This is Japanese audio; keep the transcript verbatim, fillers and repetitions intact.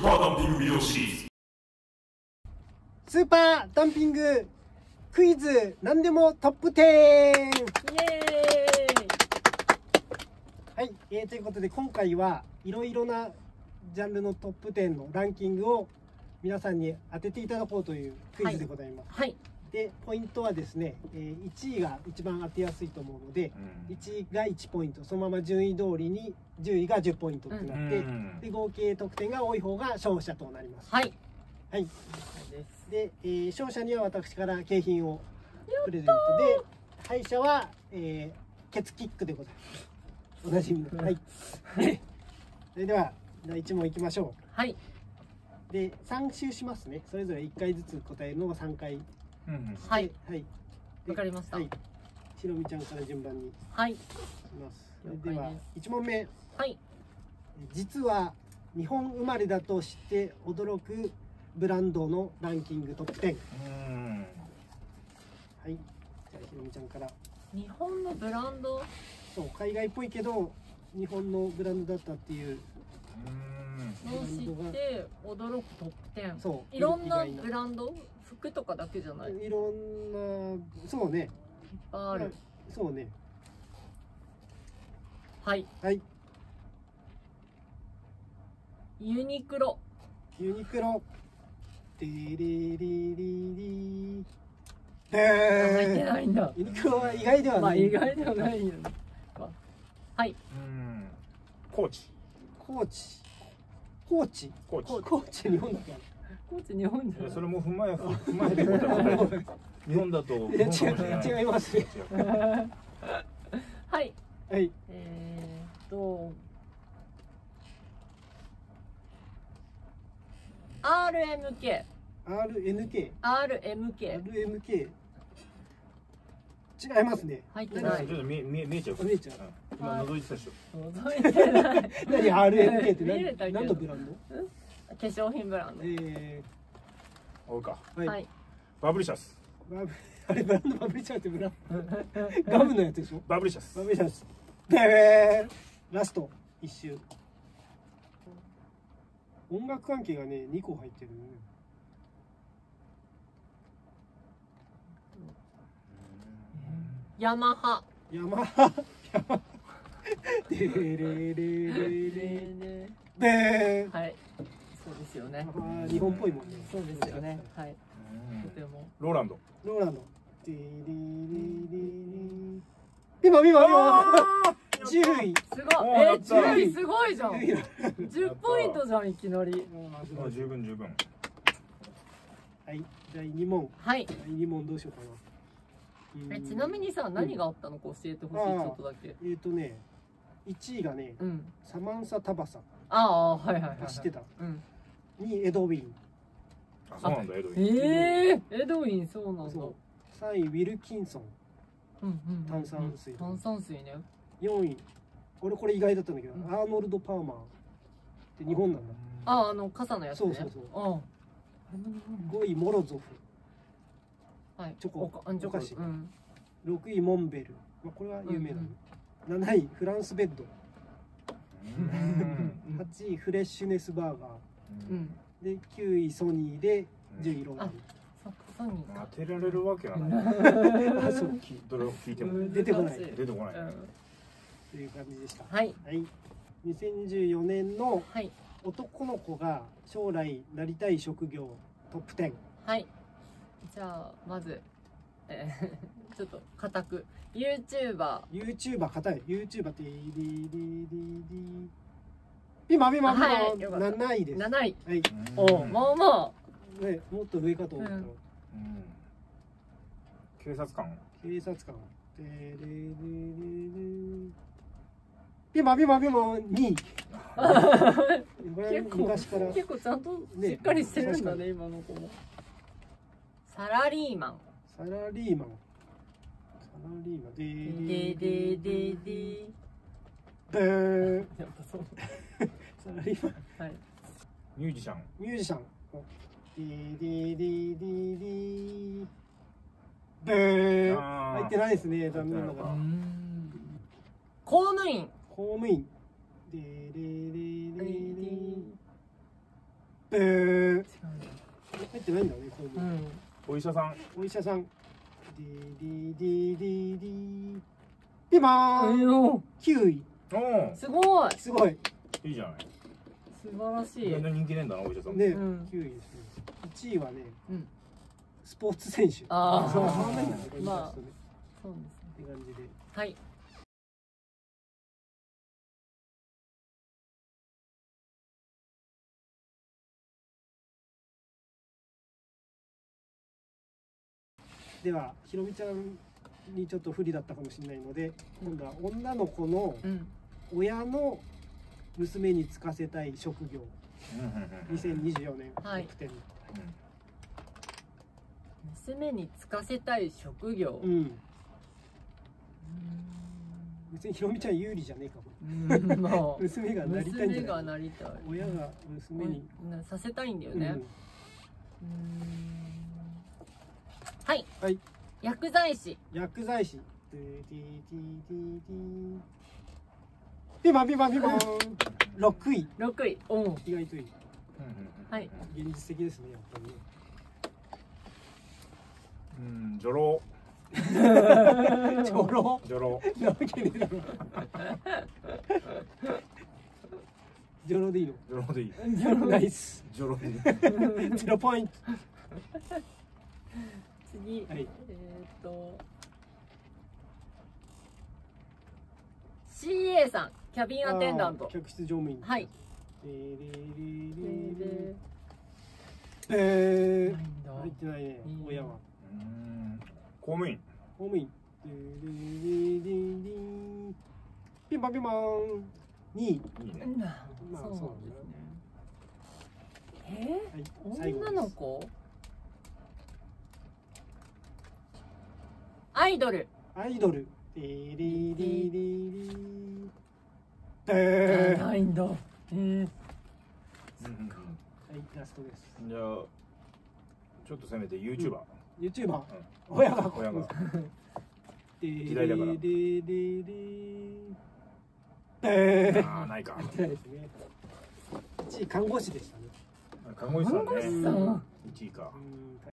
パーダンピングビデオシリーズ。 スーパーダンピングクイズ何でもトップテン。イエーイ。はい、えー、ということで今回はいろいろなジャンルのトップテンのランキングを皆さんに当てていただこうというクイズでございます。 はい。 でポイントはですね、えー、いちいが一番当てやすいと思うので、うん、いちいがいちポイント、そのまま順位通りにじゅういがじゅっポイントってなって、うん、で合計得点が多い方が勝者となります。はいはい。で、えー、勝者には私から景品をプレゼントで、敗者は、えー、ケツキックでございます。おなじみの。はい。それではだいいち問いきましょう。はい。でさん周しますね。それぞれいっかいずつ答えるのがさんかい。うん、はいはい。わかりました。はい。しのみちゃんから順番に。はい。します。それではいち問目。はい。実は日本生まれだと知って驚くブランドのランキングトップテン。うん。はい。じゃあひろみちゃんから。 日本のブランド。 そう海外っぽいけど日本のブランドだったっていう。 のを知って驚くトップテン。そう。いろんなブランド。服とかだけじゃない。 いろんな、そうね。いっぱいある。 そうね。 はい。はい。ユニクロ。 ユニクロ。テレレレレ。 入ってないんだ。 ユニクロは意外ではない。まあ意外ではないよね。はい。 うん。コーチ。 コーチ。コーチ。 コーチ。 コーチ日本だけある。 コーチ日本じゃない。 それも踏まえ踏まえて答え日本だといや違う違いますね。 はいはい。 えーっと アールエムケーアールエヌケーアールエムケーアールエムケー 違いますね。 入ってない。 ちょっと見え見え見えちゃう。 見えちゃう。 今覗いてたでしょ。覗いてない。 何 アールエムケー って何のブランド？ 化粧品ブランド。 ええ。おうか。 はい。 バブリシャス。 あれブランドバブリシャスってブランド。ガムのやつでしょ？ バブリシャス。 バブリシャス。でラスト一周。音楽関係がねにこ入ってるね。 ヤマハ。 ヤマハ。でれれれれれ。ではい。そうですよね。 日本っぽいもんね。 そうですよね。はい。とても。 ローランド。 ローランド。でれれれれ。ピマピマピマ。じゅうい。 すごい。え、じゅういすごいじゃん。じゅっポイントじゃんいきなり。 十分十分。 はい。だいに問。はい。だいに問どうしようかな。 え、ちなみにさ、何があったのか教えてほしい、ちょっとだけ。 えっとね、いちいがね、サマンサタバサ。 ああ、はいはいはい。 知ってた。にエドウィン。 あ、そうなんだ、エドウィン。 ええ、エドウィンそうなんだ。 さんいウィルキンソン。炭酸水。 炭酸水ね。 よんい、俺これ意外だったんだけど、アーノルド・パーマーって日本なんだ。 あ、あの傘のやつね。 そうそうそう。ごいモロゾフ。はい、チョコ、お菓子。ろくいモンベル、まあこれは有名だね。なないフランスベッド。はちいフレッシュネスバーガー。できゅういソニーでじゅういローガン。 ソニー当てられるわけがない。あ、そう、どれを聞いても出てこない。 出てこない。 という感じでした。 はい。 はい。にせんじゅうよねんの男の子が将来なりたい職業トップテン。 はい。じゃあまず、えー、ちょっと固く YouTuber。 YouTuber 固い。YouTuber ってリリリリピマピマピマなないです。 なない。 はい。 お、まあまあ。ね、もっと上かと思った。 警察官。 警察官。でれれれれ。ピマピマピマに。 昔から結構ちゃんとしっかりしてるんだね今の子も。サラリーマン。 サラリーマン。サラリーマン。 ででででで。 でー。やっぱそう。サラリーマン。はい。 ミュージシャン。 ミュージシャン。ででででで。でー。入ってないですね。残念ながら。 公務員。 公務員。ででででで。 えー、入ってないんだね、こういう。 お医者さん。 お医者さん。ディディディディディ。ピンポーン。きゅうい。 すごい。 すごい。 いいじゃない。 素晴らしい。 全然人気ねえんだな、お医者さん。 ね、きゅういですね。いちいはね、スポーツ選手。 ああ、 そう、そんなになる。 まあ、そうですね。 って感じで。 はい。 ではひろみちゃんにちょっと不利だったかもしれないので、今度は女の子の親の娘に就かせたい職業、にせんにじゅうよねんろくてん。 娘に就かせたい職業、うん、 別にひろみちゃん有利じゃねえかも。娘がなりたいんじゃない。娘がなりたい。親が娘にさせたいんだよね。はい。はい。薬剤師。 薬剤師。ピンポンピンポンピンポン。六位。 六位。おお。 意外といい。 はい。 現実的ですね、やっぱりね。 うん、女郎。 女郎。 女郎。 なわけねえだろ。女郎でいいの。 女郎でいい。 女郎ナイス。 女郎でいい。ゼロポイント。 次、はい、えっと シーエー さん、キャビンアテンダント、 客室乗務員。 はい。 えー、入ってないね、親は。 公務員。 公務員。ピンポンピンポン。にい。いいね。 まあそうですね。えー、女の子？アイドル。 アイドル。リリリリリ。 ええ。ないんだ。ええ。 はい、ラストです。 じゃあ、ちょっとせめてユーチューバー。ユーチューバー。親が。 親が。 時代だから。 リリリリ。ええ。 ああ、ないか。 ないですね。いちい看護師でしたね。 看護師さんね。 看護師さん。 いちいか。